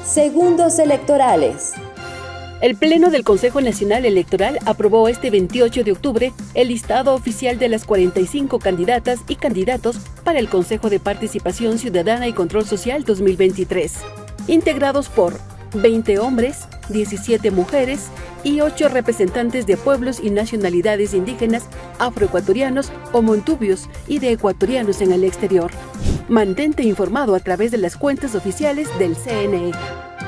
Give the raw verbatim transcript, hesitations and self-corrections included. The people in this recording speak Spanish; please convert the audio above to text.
Segundos electorales. El Pleno del Consejo Nacional Electoral aprobó este veintiocho de octubre el listado oficial de las cuarenta y cinco candidatas y candidatos para el Consejo de Participación Ciudadana y Control Social dos mil veintitrés, integrados por veinte hombres, diecisiete mujeres y ocho representantes de pueblos y nacionalidades indígenas, afroecuatorianos o montubios y de ecuatorianos en el exterior. Mantente informado a través de las cuentas oficiales del C N E.